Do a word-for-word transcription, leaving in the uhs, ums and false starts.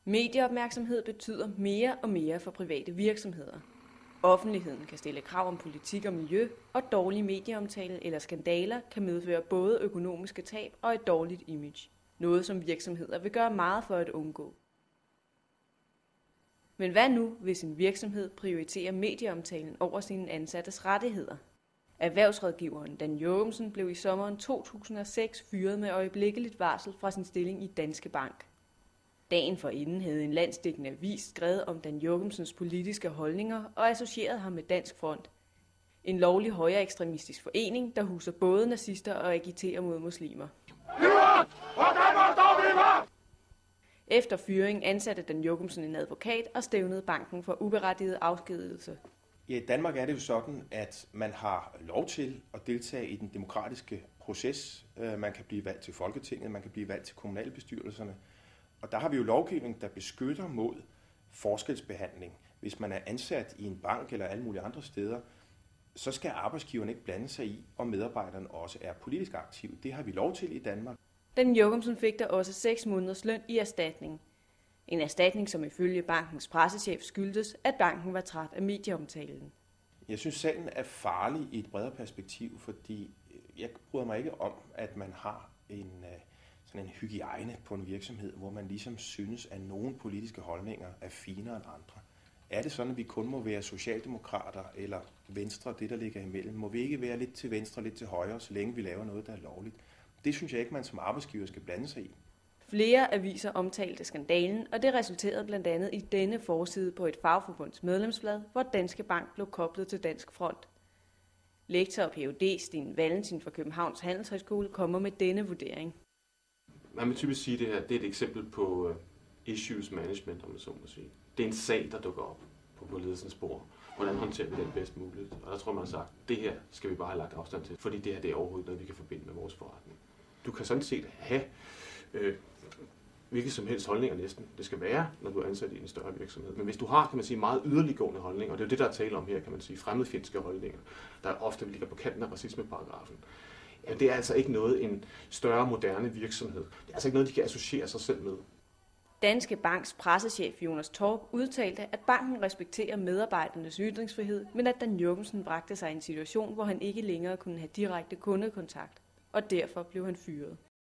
Medieopmærksomhed betyder mere og mere for private virksomheder. Offentligheden kan stille krav om politik og miljø, og dårlig medieomtale eller skandaler kan medføre både økonomiske tab og et dårligt image. Noget som virksomheder vil gøre meget for at undgå. Men hvad nu, hvis en virksomhed prioriterer medieomtalen over sine ansattes rettigheder? Erhvervsrådgiveren Dan Jochumsen blev i sommeren to tusind og seks fyret med øjeblikkeligt varsel fra sin stilling i Danske Bank. Dagen forinden havde en landsdækkende avis skrevet om Dan Jochumsens politiske holdninger og associeret ham med Dansk Front. En lovlig højreekstremistisk forening, der huser både nazister og agiterer mod muslimer. Efter fyringen ansatte Dan Jochumsen en advokat og stævnede banken for uberettiget afskedigelse. Ja, i Danmark er det jo sådan, at man har lov til at deltage i den demokratiske proces. Man kan blive valgt til Folketinget, man kan blive valgt til kommunalbestyrelserne. Og der har vi jo lovgivning, der beskytter mod forskelsbehandling. Hvis man er ansat i en bank eller alle mulige andre steder, så skal arbejdsgiveren ikke blande sig i, om medarbejderen også er politisk aktiv. Det har vi lov til i Danmark. Dan Jochumsen fik der også seks måneders løn i erstatning. En erstatning, som ifølge bankens pressechef skyldtes, at banken var træt af medieomtalen. Jeg synes, sagen er farlig i et bredere perspektiv, fordi jeg bryder mig ikke om, at man har en, sådan en hygiejne på en virksomhed, hvor man ligesom synes, at nogle politiske holdninger er finere end andre. Er det sådan, at vi kun må være socialdemokrater eller venstre, det der ligger imellem? Må vi ikke være lidt til venstre, lidt til højre, så længe vi laver noget, der er lovligt? Det synes jeg ikke, man som arbejdsgiver skal blande sig i. Flere aviser omtalte skandalen, og det resulterede blandt andet i denne forside på et fagforbunds medlemsblad, hvor Danske Bank blev koblet til Dansk Front. Lektor og P H D Sten Valentin fra Københavns Handelshøjskole kommer med denne vurdering. Man vil typisk sige, at det her det er et eksempel på issues management, om man så må sige. Det er en sag, der dukker op på, på ledelsens bord. Hvordan håndterer vi den bedst muligt? Og der tror man har sagt, at det her skal vi bare have lagt afstand til, fordi det her det er overhovedet noget, vi kan forbinde med vores forretning. Du kan sådan set have øh, hvilke som helst holdninger næsten. Det skal være, når du er ansat i en større virksomhed. Men hvis du har, kan man sige, meget yderliggående holdninger, og det er jo det, der er tale om her, kan man sige, fremmedfjendske holdninger, der ofte ligger på kanten af racismeparagrafen, ja, det er altså ikke noget, en større moderne virksomhed. Det er altså ikke noget, de kan associere sig selv med. Danske Banks pressechef Jonas Torp udtalte, at banken respekterer medarbejdernes ytringsfrihed, men at Dan Jochumsen bragte sig i en situation, hvor han ikke længere kunne have direkte kundekontakt, og derfor blev han fyret.